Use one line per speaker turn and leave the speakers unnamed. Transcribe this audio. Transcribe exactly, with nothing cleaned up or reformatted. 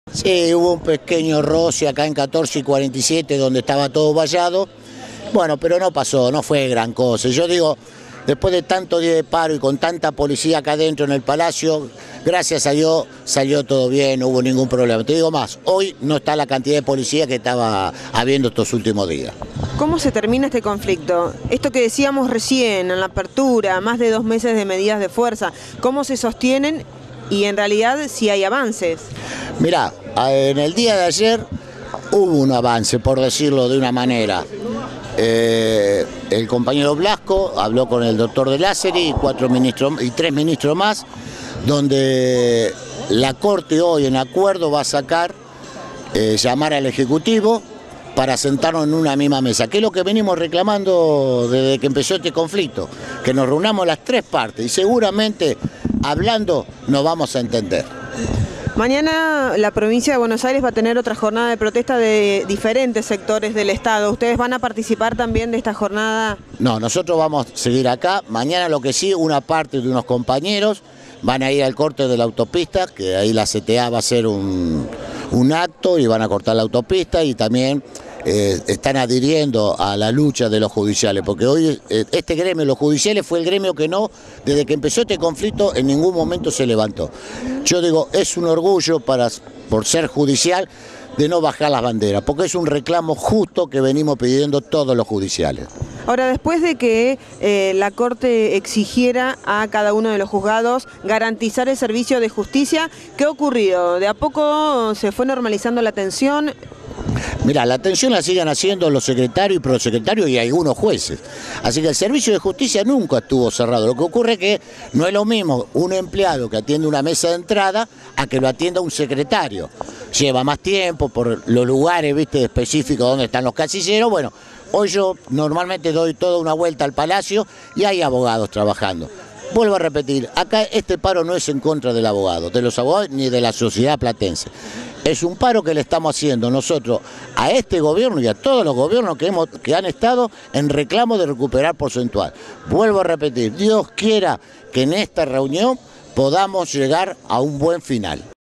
Sí, hubo un pequeño roce acá en catorce y cuarenta y siete donde estaba todo vallado. Bueno, pero no pasó, no fue gran cosa. Yo digo, después de tanto día de paro y con tanta policía acá adentro en el Palacio, gracias a Dios salió todo bien, no hubo ningún problema. Te digo más, hoy no está la cantidad de policía que estaba habiendo estos últimos días.
¿Cómo se termina este conflicto? Esto que decíamos recién, en la apertura, más de dos meses de medidas de fuerza, ¿cómo se sostienen y en realidad si hay avances?
Mirá, en el día de ayer hubo un avance, por decirlo de una manera. Eh, el compañero Blasco habló con el doctor de Lázari y, cuatro ministros, y tres ministros más, donde la Corte hoy en acuerdo va a sacar, eh, llamar al Ejecutivo para sentarnos en una misma mesa, que es lo que venimos reclamando desde que empezó este conflicto, que nos reunamos las tres partes y seguramente hablando nos vamos a entender.
Mañana la provincia de Buenos Aires va a tener otra jornada de protesta de diferentes sectores del Estado. ¿Ustedes van a participar también de esta jornada?
No, nosotros vamos a seguir acá. Mañana lo que sí, una parte de unos compañeros van a ir al corte de la autopista, que ahí la C T A va a hacer un, un acto y van a cortar la autopista y también eh, están adhiriendo a la lucha de los judiciales, porque hoy eh, este gremio, los judiciales, fue el gremio que no, desde que empezó este conflicto, en ningún momento se levantó. Yo digo, es un orgullo para, por ser judicial, de no bajar las banderas, porque es un reclamo justo que venimos pidiendo todos los judiciales.
Ahora, después de que eh, la Corte exigiera a cada uno de los juzgados garantizar el servicio de justicia, ¿qué ha ocurrido? ¿De a poco se fue normalizando la atención?
Mira, la atención la siguen haciendo los secretarios y prosecretarios y algunos jueces. Así que el servicio de justicia nunca estuvo cerrado. Lo que ocurre es que no es lo mismo un empleado que atiende una mesa de entrada a que lo atienda un secretario. Lleva más tiempo por los lugares, viste, específicos donde están los casilleros. Bueno, hoy yo normalmente doy toda una vuelta al Palacio y hay abogados trabajando. Vuelvo a repetir, acá este paro no es en contra del abogado, de los abogados ni de la sociedad platense. Es un paro que le estamos haciendo nosotros a este gobierno y a todos los gobiernos que, hemos, que han estado en reclamo de recuperar porcentual. Vuelvo a repetir, Dios quiera que en esta reunión podamos llegar a un buen final.